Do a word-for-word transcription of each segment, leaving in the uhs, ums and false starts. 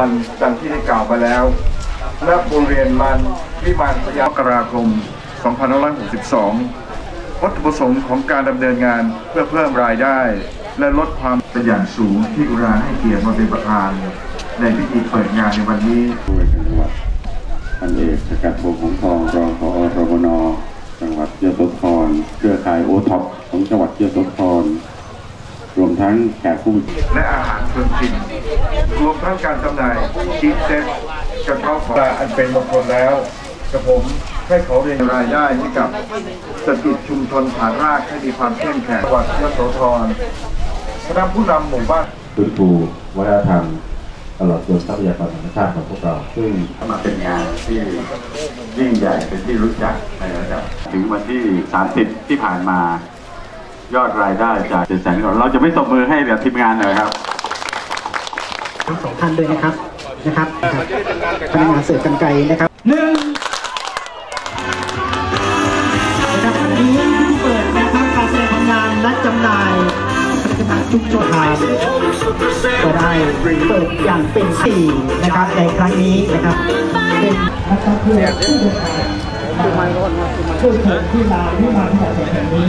มันดังที่ได้กล่าวไปแล้วและโรงเรียนมันวิมานพยามกราคม สองพันห้าร้อยหกสิบสอง วัตถุประสงค์ของการดำเนินงานเพื่อเพิ่มรายได้และลดความเป็นอย่างสูงที่อุราให้เกียรติมาเป็นประธานในพิธีเปิดงานในวันนี้ด้วยจังหวัดพันเอกสกัดโบกของทองรองผอ.รมน.จังหวัดยโสธรเครือข่ายโอท็อปของจังหวัดยโสธรรวมทั้งแขกผู้และอาหารพื้นถิ่นรวมทั้งการจำหน่ายกิฟต์เซ็ตกระเช้าของอันเป็นมงคลแล้วกระผมให้เขาเรียนรายได้ให้กับเศรษฐกิจชุมชนฐานรากให้มีความเข้มแข็งจังหวัดยโสธรคณะผู้นำหมู่บ้านฟื้นฟูวัฒนธรรมตลอดจนทรัพยากรธรรมชาติของพวกเราซึ่งมาเป็นงานที่ยิ่งใหญ่เป็นที่รู้จักในระดับถึงวันที่สามสิบที่ผ่านมายอดรายได้จากเจ็ดแสนเราจะไม่ตบมือให้แบบทีมงานเลยครับทั้งสองท่านด้วยนะครับนะครับพนักงานเสิร์ฟกันไกลนะครับหนึ่งนะครับอันนี้เปิดนะครับการแสดงผลงานและจำหน่ายผลิตภัณฑ์ทุกช่องทางก็ได้เปิดอย่างเป็นสี่นะครับในครั้งนี้นะครับเป็นนักท่องเที่ยวผู้เดินทางผู้ถึงที่ลาวที่มาที่แบบแห่งนี้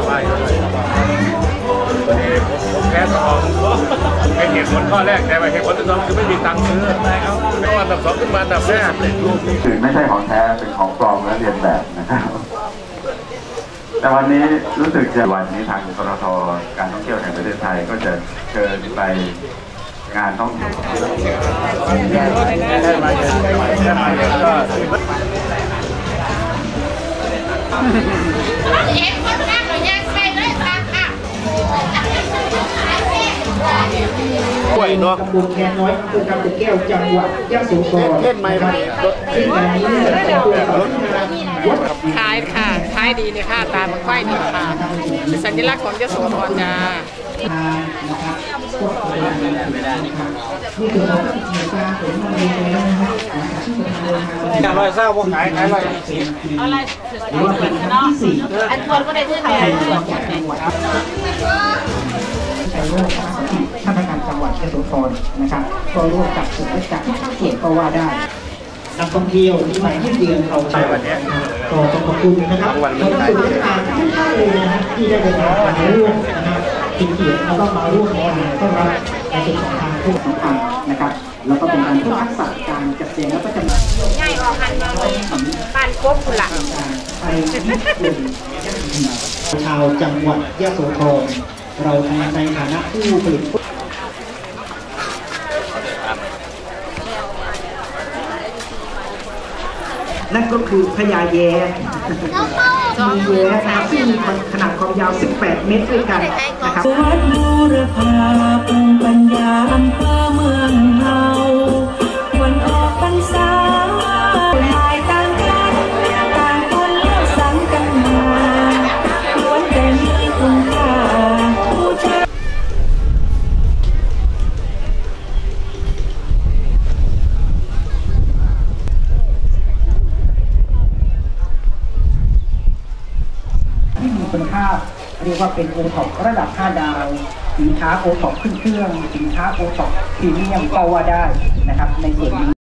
ผมแพ้สองเป็นเหตุผลข้อแรกแต่เหตุผลที่สองคือไม่มีตังค์ซื้อนะครับไม่ว่าอันดับสองขึ้นมาอันดับแรกคือไม่ใช่ของแท้เป็นของปลอมและเรียนแบบนะครับแต่วันนี้รู้สึกจะวันนี้ทางกทท.การท่องเที่ยวแห่งประเทศไทยก็จะเชิญไปงานท่องเที่ยวได้มาได้มาก็เอ็กซ์คนนั่งหรือยังใครเลยตามค่ะป่วยเนาะตำบลแคนน้อยอำเภอกำแพงแก้วจังหวัดยโสธรเล่นไหมครับซึ่งงานนี้เป็นตัวสำคัญขายค่ะขายดีเลยค่ะตาบังไฟดีค่ะเป็นสัญลักษณ์ของยโสธรจ้าอย่างไรเศร้าพวกขายขายอะไรอะไรอันคนก็ได้ที่ไหนท่านประธานจังหวัดยโสธรนะครับก็ร่วมกับส่วนราชการทุกภาคส่วนก็ว่าได้นักท่องเที่ยวที่มาเยี่ยมเยือนเราในวันนี้ก็ต้องขอบคุณนะครับขอบคุณราชการทุกท่านเลยนะครับที่ได้เดินทางมาร่วมนะครับเป็นเกียรติแล้วก็มาร่วมในงานต้อนรับในส่วนของทางผู้สำคัญนะครับแล้วก็เป็นการเพิ่มทักษะการจัดแจงและก็จำหน่ายง่ายออกหันมาบ้านโคกคุณหลังไปญี่ปุ่นชาวจังหวัดยโสธรเราในฐานะผู้ผลิตนั่นก็คือพญาแย้มีแย้นะครับที่มีขนาดความยาวสิบแปดเมตรด้วยกันนะครับวัดบูรพาภูมิปัญญาอำเภอเมืองเฮาวันออกพรรษาลายต่างกันต่างคนเลือกสรรกันมาล้วนแต่มีคุณค่าผู้ชายที่มีคุณค่าเรียกว่าเป็นโอท็อประดับห้าดาวสินค้าโอท็อปขึ้นเครื่องสินค้าโอท็อปพรีเมียมก็ว่าได้นะครับในส่วนนี้